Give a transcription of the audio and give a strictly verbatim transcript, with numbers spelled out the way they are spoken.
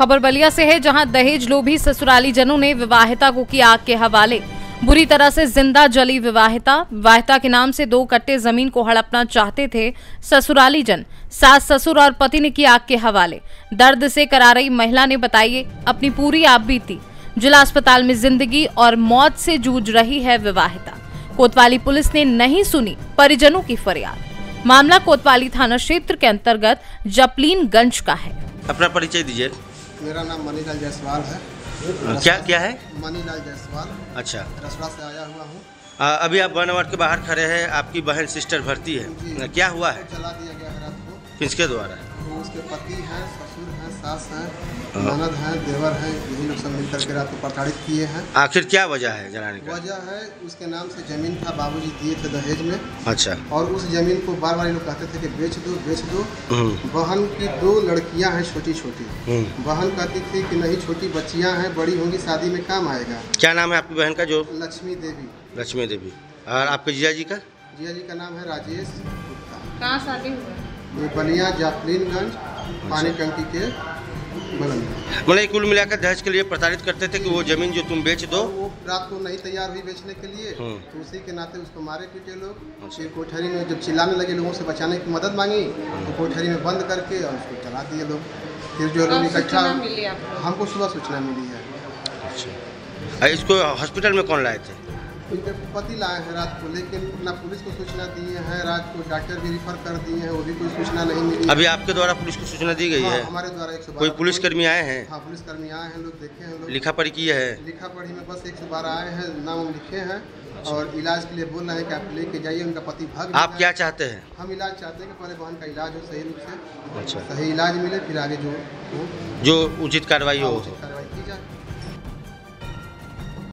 खबर बलिया से है, जहां दहेज लोभी ससुराली जनों ने विवाहिता को की आग के हवाले। बुरी तरह से जिंदा जली विवाहिता। विवाहिता के नाम से दो कट्टे जमीन को हड़पना चाहते थे ससुराली जन। सास ससुर और पति ने की आग के हवाले। दर्द से करा रही महिला ने बताई अपनी पूरी आप बीती। जिला अस्पताल में जिंदगी और मौत से जूझ रही है विवाहिता। कोतवाली पुलिस ने नहीं सुनी परिजनों की फरियाद। मामला कोतवाली थाना क्षेत्र के अंतर्गत जपलीनगंज का है। अपना परिचय दीजिए। मेरा नाम मनीलाल जायसवाल है। क्या क्या है? मनीलाल जायसवाल। अच्छा, रसड़ा से आया हुआ हूँ। अभी आप वन वार्ड के बाहर खड़े हैं, आपकी बहन सिस्टर भर्ती है, क्या हुआ है? चला दिया गया है रात को। किसके द्वारा? तो उसके पति हैं, ससुर हैं, सास हैं, ननद हैं, देवर हैं, यही लोग सब मिलकर के रात को प्रताड़ित किए हैं। आखिर क्या वजह है जलाने का? वजह है उसके नाम से जमीन था, बाबूजी दिए थे दहेज में। अच्छा। और उस जमीन को बार बार लोग कहते थे कि बेच दो बेच दो। बहन की दो लड़कियां हैं छोटी छोटी। बहन कहती थी कि नहीं, छोटी बच्चियां हैं, बड़ी होंगी शादी में काम आएगा। क्या नाम है आपकी बहन का? जो लक्ष्मी देवी। लक्ष्मी देवी। और आपके जीजा जी का? जीजा जी का नाम है राजेश गुप्ता। कहाँ शादी हुआ? ये बलिया जपलीनगंज पानी टंकी के बगल में। मतलब कुल मिलाकर दहेज के लिए प्रताड़ित करते थे कि वो जमीन जो तुम बेच दो। वो रात को नहीं तैयार हुई बेचने के लिए, तो उसी के नाते उसको मारे पीटे लोग। फिर कोठरी में जब चिल्लाने लगे, लोगों से बचाने की मदद मांगी, तो कोठरी में बंद करके और उसको चला दिए लोग। फिर जो लोग इकट्ठा, हमको सुबह सूचना मिली है। अच्छा, इसको हॉस्पिटल में कौन लाए थे? उनके पति लाए हैं रात को, लेकिन ना पुलिस को सूचना दिए हैं। रात को डॉक्टर भी रिफर कर दिए हैं, वो भी कोई सूचना नहीं मिली। अभी आपके द्वारा पुलिस को सूचना दी गई हाँ, है? हमारे द्वारा एक सौ बारह कोई पुलिसकर्मी आए हैं? हाँ, पुलिसकर्मी आए हैं, लोग देखे हैं। लोग लिखा पढ़ी की है? लिखा पढ़ी में बस एक सौ बारह आए हैं, नाम लिखे हैं। और इलाज के लिए बोल रहे हैं कि आप लेके जाइए, उनका पति भाग। आप क्या चाहते हैं? हम इलाज चाहते हैं कि पहले बहन का इलाज हो सही रूप से। अच्छा, सही इलाज मिले, फिर आगे जो हो जो उचित कार्रवाई हो।